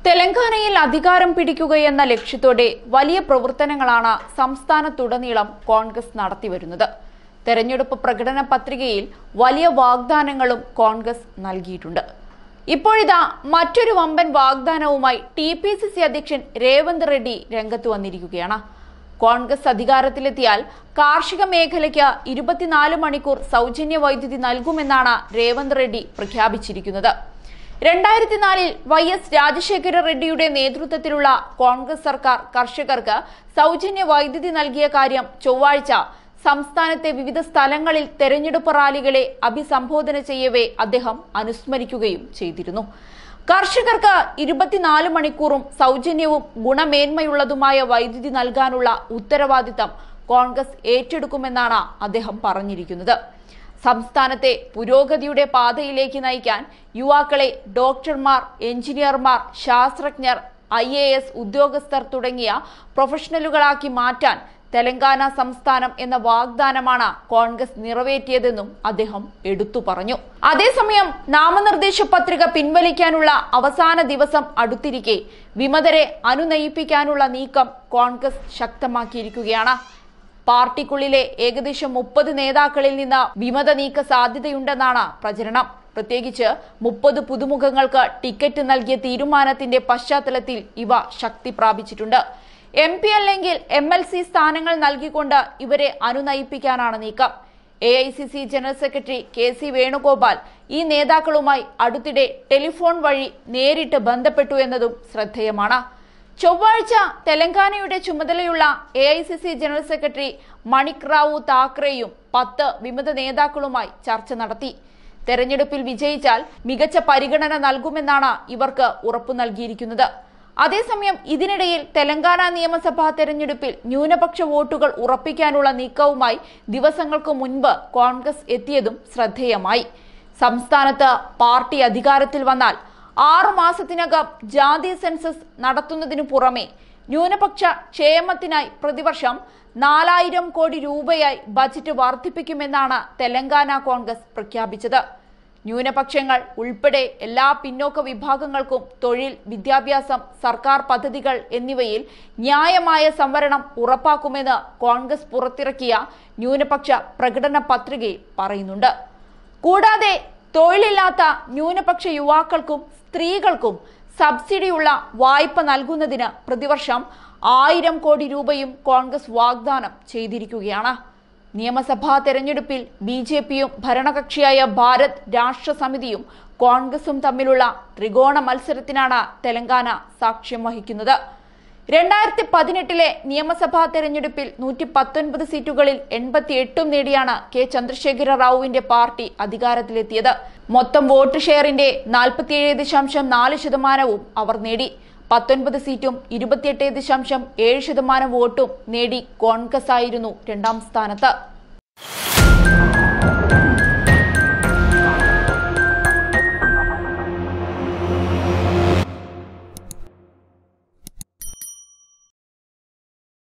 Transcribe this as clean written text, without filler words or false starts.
തെലങ്കാനയിൽ അധികാരം പിടിക്കുകയെന്ന ലക്ഷ്യത്തോടെ വലിയ പ്രവർത്തനങ്ങളാണ് സംസ്ഥാനത്തുടനീളം കോൺഗ്രസ് നടത്തിവരുന്നത്. തെരഞ്ഞെടുപ്പ് പ്രകടന പത്രികയിൽ വലിയ വാഗ്ദാനങ്ങളും കോൺഗ്രസ് നൽകിയിട്ടുണ്ട്. ഇപ്പോഴിതാ മറ്റൊരു വമ്പൻ വാഗ്ദാനവുമായി TPCC അധ്യക്ഷൻ രേവന്ത് റെഡ്ഡി രംഗത്ത് വന്നിരിക്കുകയാണ്. കോൺഗ്രസ് അധികാരത്തിലെത്തിയാൽ കാർഷിക മേഖലയ്ക്ക് 24 മണിക്കൂർ സൗജന്യ വൈദ്യുതി നൽകുമെന്നാണ് രേവന്ത് റെഡ്ഡി പ്രഖ്യാപിച്ചിരിക്കുന്നത്. 2004-ൽ YS രാജശേഖര റെഡ്ഡിയുടെ നേതൃത്വത്തിലുള്ള കോൺഗ്രസ് സർക്കാർ കർഷകർക്ക് സൗജന്യ വൈദ്യുതി നൽകിയ കാര്യം ചൊവ്വാഴ്ച സംസ്ഥാനത്തെ വിവിധ സ്ഥലങ്ങളിൽ തെരഞ്ഞെടുപ്പ് റാലികളെ അഭിസംബോധന ചെയ്യവേ അദ്ദേഹം അനുസ്മരിക്കുകയും ചെയ്തിരുന്നു. കർഷകർക്ക് 24 മണിക്കൂറും സൗജന്യവും ഗുണമേന്മയുള്ളതുമായ വൈദ്യുതി നൽകാനുള്ള ഉത്തരവാദിത്തം കോൺഗ്രസ് ഏറ്റെടുക്കുമെന്നാണ് അദ്ദേഹം പറഞ്ഞിരിക്കുന്നത്. സംസ്ഥാനത്തെ പുരോഗതിയുടെ പാതയിലേക്ക് നയിക്കാൻ യുവാക്കളെ ഡോക്ടർമാർ, എഞ്ചിനീയർമാർ, ശാസ്ത്രജ്ഞർ, IAS ഉദ്യോഗസ്ഥർ തുടങ്ങിയ പ്രൊഫഷണലുകളാക്കി മാറ്റാൻ തെലങ്കാന സംസ്ഥാനം എന്ന വാഗ്ദാനമാണ് കോൺഗ്രസ് നിറവേറ്റിയതെന്നും അദ്ദേഹം എടുത്തു പറഞ്ഞു. അതേസമയം നാമനിർദ്ദേശ പത്രിക പിൻവലിക്കാനുള്ള അവസാന ദിവസം അടുത്തിരിക്കെ വിമതരെ അനുനയിപ്പിക്കാനുള്ള നീക്കം കോൺഗ്രസ് ശക്തമാക്കിയിരിക്കുകയാണ്. പാർട്ടിക്കുള്ളിലെ ഏകദേശം 30 നേതാക്കളിൽ നിന്ന് വിമത നീക്ക സാധ്യതയുണ്ടെന്നാണ് പ്രചരണം. പ്രത്യേകിച്ച് 30 പുതുമുഖങ്ങൾക്ക് ടിക്കറ്റ് നൽകിയ തീരുമാനത്തിന്റെ പശ്ചാത്തലത്തിൽ ഇവ ശക്തി പ്രാപിച്ചിട്ടുണ്ട്. MP അല്ലെങ്കിൽ MLC സ്ഥാനങ്ങൾ നൽകിക്കൊണ്ട് ഇവരെ അനുനയിപ്പിക്കാനാണ് നീക്കം. AICC general secretary KC Venugopal ഈ നേതാക്കളുമായി അടുത്തിടെ ടെലിഫോൺ വഴി നേരിട്ട് ബന്ധപ്പെട്ടു എന്നതും ശ്രദ്ധേയമാണ്. ചൊവ്വാഴ്ച തെലങ്കാനയുടെ ചുമതലയുള്ള AICC general secretary Manik Rao താക്കറെയും 10 വിമത നേതാക്കളുമായി ചർച്ച നടത്തി. തെരഞ്ഞെടുപ്പിൽ വിജയിച്ചാൽ മികച്ച പരിഗണന നൽകുമെന്നാണ് ഇവർക്ക് ഉറപ്പു നൽകിയിരിക്കുന്നത്. അതേസമയം ഇതിനിടയിൽ തെലങ്കാന നിയമസഭാ തെരഞ്ഞെടുപ്പിൽ ന്യൂനപക്ഷ വോട്ടുകൾ ഉറപ്പിക്കാനുള്ള നീക്കവുമായി ദിവസങ്ങൾക്ക് മുൻപ് കോൺഗ്രസ് എത്തിയതും ശ്രദ്ധേയമായി. സംസ്ഥാനത്ത് പാർട്ടി അധികാരത്തിൽ വന്നാൽ 6 മാസത്തിനകം ജാതി സെൻസസ് നടത്തുന്നതിനു പുറമെ ന്യൂനപക്ഷ ക്ഷേമത്തിനായി പ്രതിവർഷം 4000 കോടി രൂപയായി ബജറ്റ് വർദ്ധിപ്പിക്കുമെന്നാണ് തെലങ്കാന കോൺഗ്രസ് പ്രഖ്യാപിച്ചത്. ന്യൂനപക്ഷങ്ങൾ ഉൾപ്പെടെ എല്ലാ പിന്നോക്ക വിഭാഗങ്ങൾക്കും തൊഴിൽ, വിദ്യാഭ്യാസം, സർക്കാർ പദ്ധതികൾ എന്നിവയിൽ ന്യായമായ സംവരണം ഉറപ്പാക്കുമെന്ന് കോൺഗ്രസ് പുറത്തിറക്കിയ ന്യൂനപക്ഷ പ്രകടന പത്രികയിൽ പറയുന്നുണ്ട്. കൂടാതെ തൊഴിലില്ലാത്ത ന്യൂനപക്ഷ യുവാക്കൾക്കും സ്ത്രീകൾക്കും സബ്സിഡിയുള്ള വായ്പ നൽകുന്നതിന് പ്രതിവർഷം 1000 കോടി രൂപയും കോൺഗ്രസ് വാഗ്ദാനം ചെയ്തിരിക്കുകയാണ്. നിയമസഭാ തെരഞ്ഞെടുപ്പിൽ BJPയും ഭരണകക്ഷിയായ ഭാരത് രാഷ്ട്ര സമിതിയും കോൺഗ്രസും തമ്മിലുള്ള ത്രികോണ മത്സരത്തിനാണ് തെലങ്കാന സാക്ഷ്യം വഹിക്കുന്നത്. 2018-ലെ നിയമസഭാ തെരഞ്ഞെടുപ്പിൽ 119 സീറ്റുകളിൽ 88 നേടിയാണ് K ചന്ദ്രശേഖര റാവുവിന്റെ പാർട്ടി അധികാരത്തിലെത്തിയത്. മൊത്തം വോട്ട് ഷെയറിന്റെ 47.4% അവർ നേടി. 19 സീറ്റും 28.7% വോട്ടും നേടി കോൺഗ്രസ് ആയിരുന്നു 2ാം സ്ഥാനത്ത്.